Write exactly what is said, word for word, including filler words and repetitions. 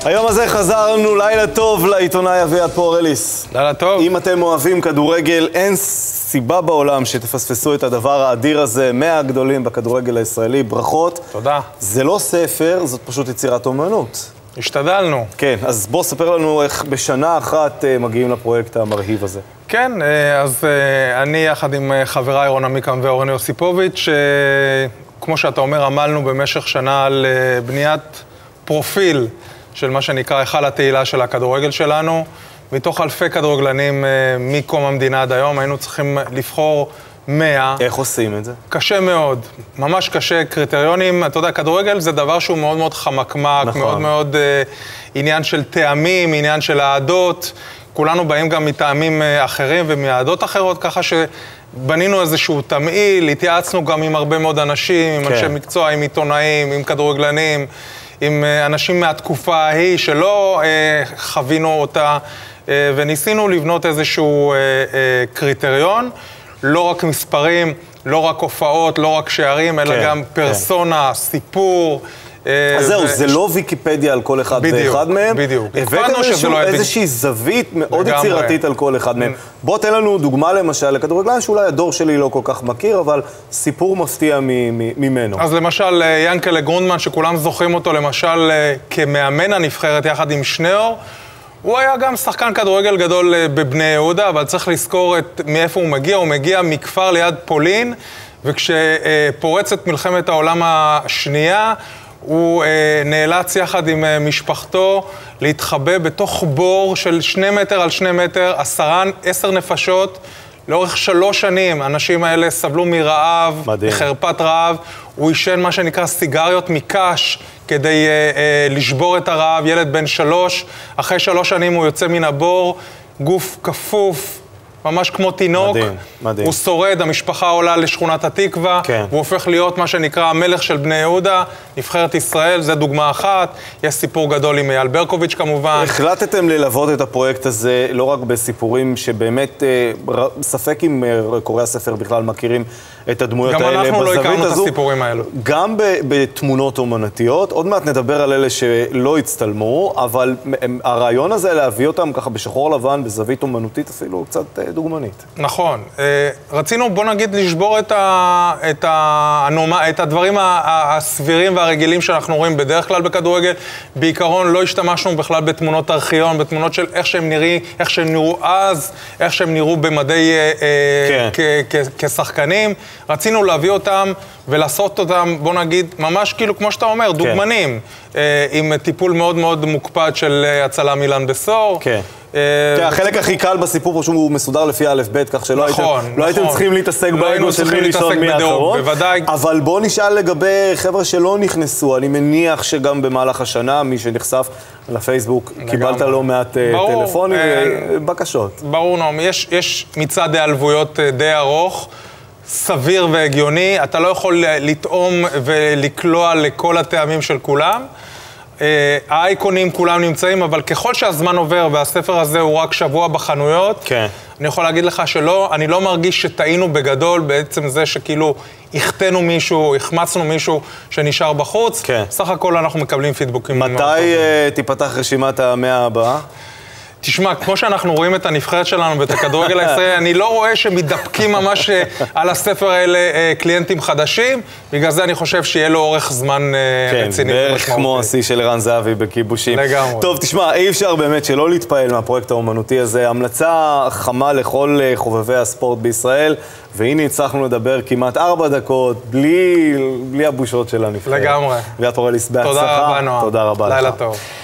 היום הזה חזרנו, לילה טוב לעיתונאי אביעד פורליס. לילה טוב. אם אתם אוהבים כדורגל, אין סיבה בעולם שתפספסו את הדבר האדיר הזה, מאה הגדולים בכדורגל הישראלי. ברכות. תודה. זה לא ספר, זאת פשוט יצירת אומנות. השתדלנו. כן, אז בוא ספר לנו איך בשנה אחת מגיעים לפרויקט המרהיב הזה. כן, אז אני יחד עם חבריי רון עמיקם ואורן יוסיפוביץ', כמו שאתה אומר, עמלנו במשך שנה על בניית פרופיל של מה שנקרא היכל התהילה של הכדורגל שלנו. מתוך אלפי כדורגלנים מקום המדינה עד היום, היינו צריכים לבחור מאה. איך עושים את זה? קשה מאוד, ממש קשה. קריטריונים, אתה יודע, כדורגל זה דבר שהוא מאוד מאוד חמקמק, נכון. מאוד מאוד אה, עניין של טעמים, עניין של העדות. כולנו באים גם מטעמים אחרים ומעדות אחרות, ככה שבנינו איזשהו תמהיל, התייעצנו גם עם הרבה מאוד אנשים, עם כן. אנשי מקצוע, עם עיתונאים, עם כדורגלנים, עם אנשים מהתקופה ההיא שלא אה, חווינו אותה, אה, וניסינו לבנות איזשהו אה, אה, קריטריון, לא רק מספרים, לא רק הופעות, לא רק שערים, אלא כן, גם פרסונה, כן. סיפור. אז זהו, זה לא ויקיפדיה על כל אחד ואחד מהם. בדיוק, הבאתם איזושהי זווית מאוד יצירתית על כל אחד מהם. בוא תן לנו דוגמה למשל לכדורגלן שאולי הדור שלי לא כל כך מכיר, אבל סיפור מפתיע ממנו. אז למשל ינקלה גרונדמן, שכולם זוכרים אותו למשל כמאמן הנבחרת יחד עם שניאור, הוא היה גם שחקן כדורגל גדול בבני יהודה, אבל צריך לזכור את מאיפה הוא מגיע. הוא מגיע מכפר ליד פולין, וכשפורצת מלחמת העולם השנייה, הוא נאלץ יחד עם משפחתו להתחבא בתוך בור של שני מטר על שני מטר, עשרה, עשר נפשות. לאורך שלוש שנים, האנשים האלה סבלו מרעב, מחרפת רעב. הוא ישן מה שנקרא סיגריות מקש כדי אה, אה, לשבור את הרעב. ילד בן שלוש, אחרי שלוש שנים הוא יוצא מן הבור, גוף כפוף, ממש כמו תינוק. מדהים, מדהים. הוא שורד, המשפחה עולה לשכונת התקווה, כן. הוא הופך להיות מה שנקרא המלך של בני יהודה, נבחרת ישראל, זה דוגמה אחת. יש סיפור גדול עם אייל ברקוביץ' כמובן. החלטתם ללוות את הפרויקט הזה לא רק בסיפורים שבאמת אה, ספק אם אה, קוראי הספר בכלל מכירים את הדמויות האלה. גם אנחנו לא הכרנו הזו, את הסיפורים האלו. גם בתמונות אומנותיות, עוד מעט נדבר על אלה שלא הצטלמו, אבל הרעיון הזה להביא אותם ככה בשחור לבן, בזווית אומנותית אפילו קצת דוגמנית. נכון. רצינו, בוא נגיד, לשבור את, ה, את, ה, את הדברים הסבירים והרגילים שאנחנו רואים בדרך כלל בכדורגל. בעיקרון לא השתמשנו בכלל בתמונות ארכיון, בתמונות של איך שהם נראי, איך שהם נראו אז, איך שהם נראו במדי כן. כ, כ, כשחקנים. רצינו להביא אותם ולעשות אותם, בוא נגיד, ממש כאילו, כמו שאתה אומר, דוגמנים, כן. עם טיפול מאוד מאוד מוקפד של הצלם אילן בסור. כן. החלק הכי קל בסיפור פשוט הוא מסודר לפי א' ב', כך שלא הייתם צריכים להתעסק באגו של מי ראשון מי האחרון. אבל בואו נשאל לגבי חבר'ה שלא נכנסו. אני מניח שגם במהלך השנה, מי שנחשף לפייסבוק, קיבלת לא מעט טלפונים ובקשות. ברור, נועם. יש מצעד העלבויות די ארוך, סביר והגיוני. אתה לא יכול לטעום ולקלוע לכל הטעמים של כולם. האייקונים כולם נמצאים, אבל ככל שהזמן עובר והספר הזה הוא רק שבוע בחנויות, כן. אני יכול להגיד לך שלא, אני לא מרגיש שטעינו בגדול בעצם זה שכאילו הכתנו מישהו, החמצנו מישהו שנשאר בחוץ. כן. סך הכל אנחנו מקבלים פידבוקים. מתי תיפתח רשימת המאה הבאה? תשמע, כמו שאנחנו רואים את הנבחרת שלנו ואת הכדורגל הישראלי, אני לא רואה שמתדפקים ממש על הספר האלה קליינטים חדשים, בגלל זה אני חושב שיהיה לו אורך זמן רציני. כן, בערך כמו השיא של ערן זהבי בכיבושים. לגמרי. טוב, תשמע, אי אפשר באמת שלא להתפעל מהפרויקט האומנותי הזה. המלצה חמה לכל חובבי הספורט בישראל, והנה הצלחנו לדבר כמעט ארבע דקות, בלי הבושות של הנבחרת. לגמרי. אביעד פורליס, בהצלחה. תודה רבה, נועם. תודה רבה לך. לילה טוב.